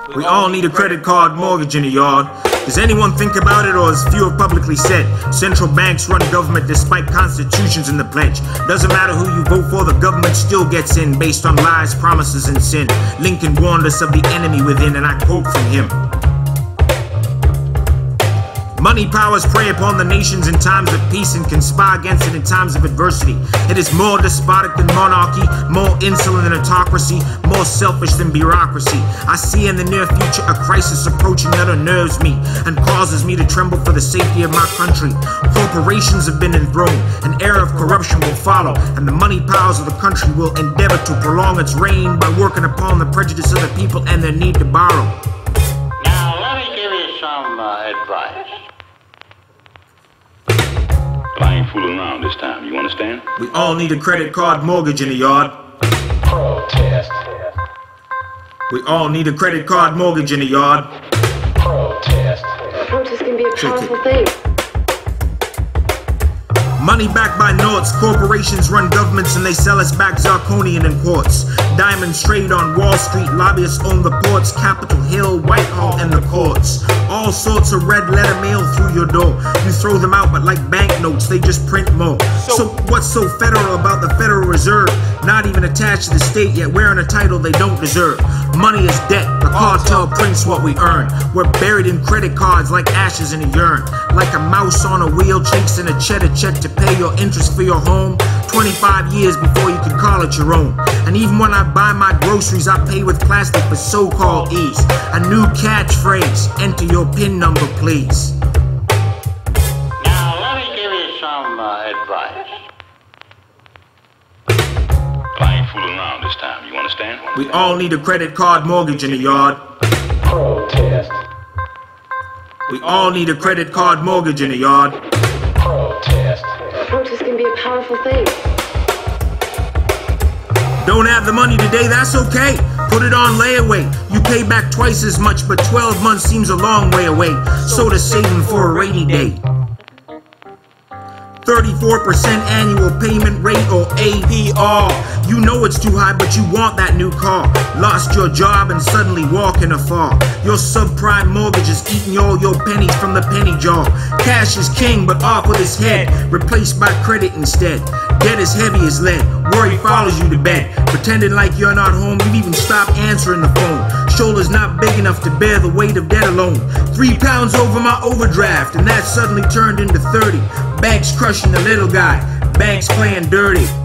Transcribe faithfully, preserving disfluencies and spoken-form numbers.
We all need a credit card mortgage in a yard. Does anyone think about it, or as few have publicly said? Central banks run government despite constitutions in the pledge. Doesn't matter who you vote for, the government still gets in based on lies, promises, and sin. Lincoln warned us of the enemy within, and I quote from him. Money powers prey upon the nations in times of peace and conspire against it in times of adversity. It is more despotic than monarchy, more insolent than autocracy, more selfish than bureaucracy. I see in the near future a crisis approaching that unnerves me and causes me to tremble for the safety of my country. Corporations have been enthroned, an era of corruption will follow, and the money powers of the country will endeavor to prolong its reign by working upon the prejudice of the people and their need to borrow. Now, let me give you some uh, advice. I ain't fooling around this time, you understand? We all need a credit card mortgage in the yard. Protest. We all need a credit card mortgage in the yard. Protest. Protest can be a powerful thing. Money backed by notes, corporations run governments and they sell us back zirconian in quartz. Diamonds trade on Wall Street, lobbyists own the ports, Capitol Hill, Whitehall, and the courts. All sorts of red letter mail through your door. You throw them out, but like banknotes, they just print more. So what's so federal about the Federal Reserve? Not even attached to the state, yet wearing a title they don't deserve. Money is debt, the cartel prints what we earn. We're buried in credit cards like ashes in a urn. Like a mouse on a wheel chasing a cheddar check to pay your interest for your home. twenty-five years before you can call it your own. And even when I buy my groceries, I pay with plastic for so-called ease. A new catchphrase, enter your PIN number, please. Now, let me give you some uh, advice. I ain't fooling around this time, you understand? We all need a credit card mortgage in the yard. Protest. We all need a credit card mortgage in the yard. Protest. Protest can be a powerful thing. Don't have the money today, that's okay. Put it on layaway. You pay back twice as much, but twelve months seems a long way away. So to saving for a rainy day. thirty-four percent annual payment rate, or A P R. You know it's too high, but you want that new car. Lost your job and suddenly walking afar. Your subprime mortgage is eating all your pennies from the penny jar. Cash is king, but off with his head, replaced by credit instead. Debt is heavy as lead, worry follows you to bed. Pretending like you're not home, you've even stopped answering the phone. Shoulders not big enough to bear the weight of debt alone. Three pounds over my overdraft, and that suddenly turned into thirty. Banks crushing the little guy, banks playing dirty.